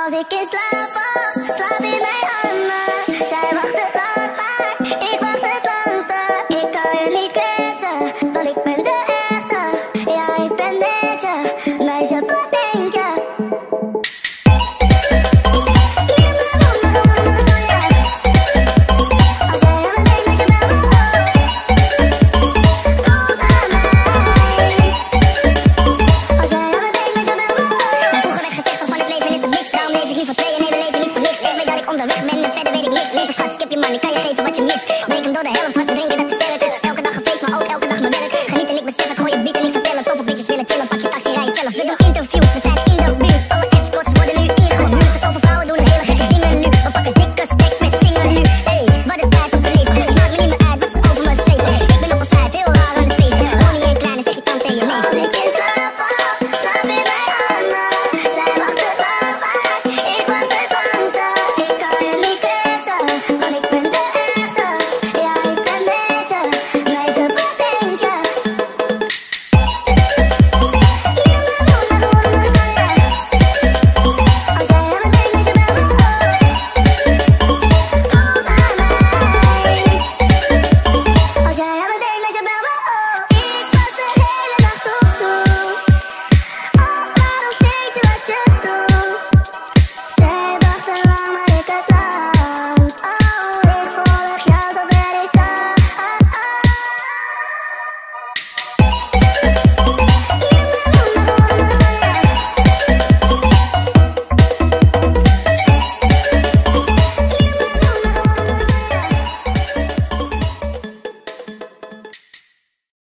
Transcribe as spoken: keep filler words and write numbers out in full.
Als ik in slaap val, slaap in mijn armen. Zij wacht het lang, maar ik wacht het langste. Ik kan je niet kwetsen, want ik ben de echte. Ja, ik ben netje, meisje, wat denk je? Onderweg ben en verder weet ik niks. Leven schat, ik heb je man, ik kan je geven wat je mist.